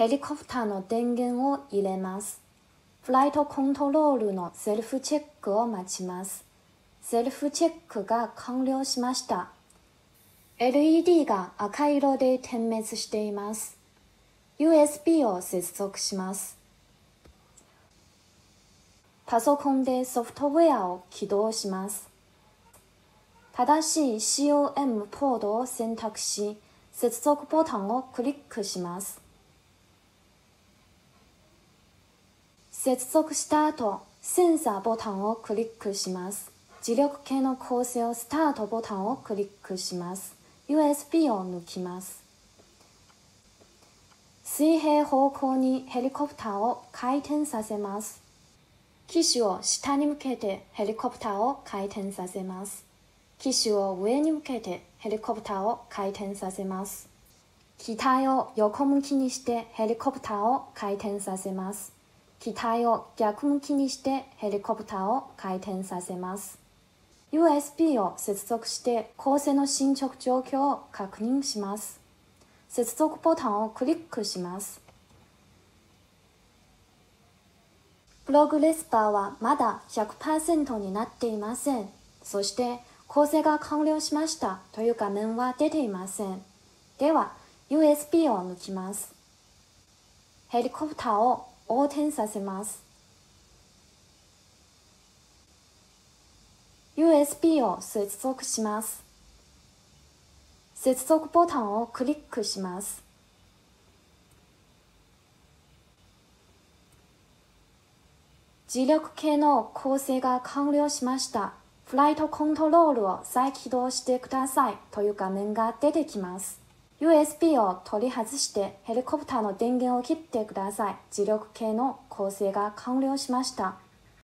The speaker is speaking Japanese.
ヘリコプターの電源を入れます。フライトコントロールのセルフチェックを待ちます。セルフチェックが完了しました。LED が赤色で点滅しています。USB を接続します。パソコンでソフトウェアを起動します。正しい COM ポードを選択し、接続ボタンをクリックします。接続した後、センサーボタンをクリックします。磁力計の構成をスタートボタンをクリックします。USB を抜きます。水平方向にヘリコプターを回転させます。機首を下に向けてヘリコプターを回転させます。機首を上に向けてヘリコプターを回転させます。機体を横向きにしてヘリコプターを回転させます。機体を逆向きにしてヘリコプターを回転させます。USB を接続して構成の進捗状況を確認します。接続ボタンをクリックします。プログレスバーはまだ 100% になっていません。そして構成が完了しましたという画面は出ていません。では USB を抜きます。ヘリコプターを横転させます。USB を接続します。接続ボタンをクリックします。磁力計の構成が完了しました。フライトコントロールを再起動してくださいという画面が出てきます。USB を取り外してヘリコプターの電源を切ってください。磁力計の構成が完了しました。